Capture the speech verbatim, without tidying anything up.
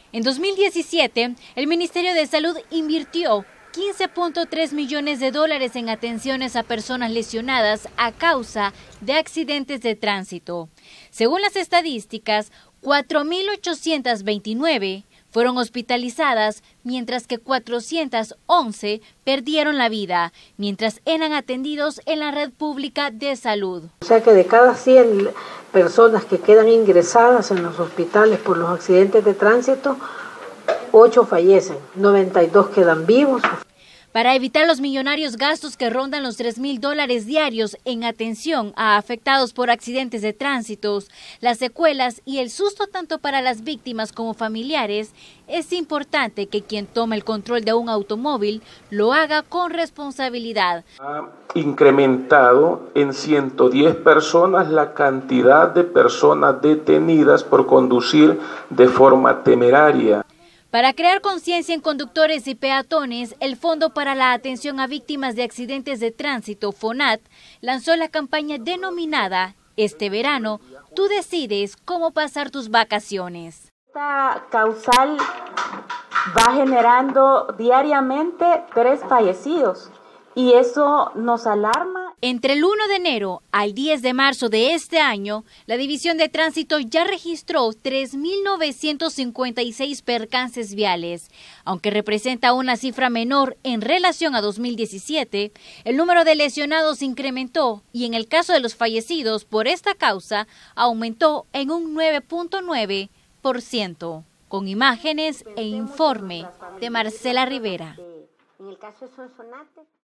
En dos mil diecisiete, el Ministerio de Salud invirtió quince punto tres millones de dólares en atenciones a personas lesionadas a causa de accidentes de tránsito. Según las estadísticas, cuatro mil ochocientas veintinueve fueron hospitalizadas, mientras que cuatrocientas once perdieron la vida, mientras eran atendidos en la red pública de salud. O sea que de cada cien personas que quedan ingresadas en los hospitales por los accidentes de tránsito, ocho fallecen, noventa y dos quedan vivos. Para evitar los millonarios gastos que rondan los tres mil dólares diarios en atención a afectados por accidentes de tránsito, las secuelas y el susto tanto para las víctimas como familiares, es importante que quien tome el control de un automóvil lo haga con responsabilidad. Ha incrementado en ciento diez personas la cantidad de personas detenidas por conducir de forma temeraria. Para crear conciencia en conductores y peatones, el Fondo para la Atención a Víctimas de Accidentes de Tránsito, FONAT, lanzó la campaña denominada Este verano, tú decides cómo pasar tus vacaciones. Esta causal va generando diariamente tres fallecidos y eso nos alarma. Entre el primero de enero al diez de marzo de este año, la División de Tránsito ya registró tres mil novecientos cincuenta y seis percances viales. Aunque representa una cifra menor en relación a dos mil diecisiete, el número de lesionados incrementó y en el caso de los fallecidos por esta causa aumentó en un nueve punto nueve por ciento. Con imágenes e informe de Marcela Rivera. En el caso de Sonsonate.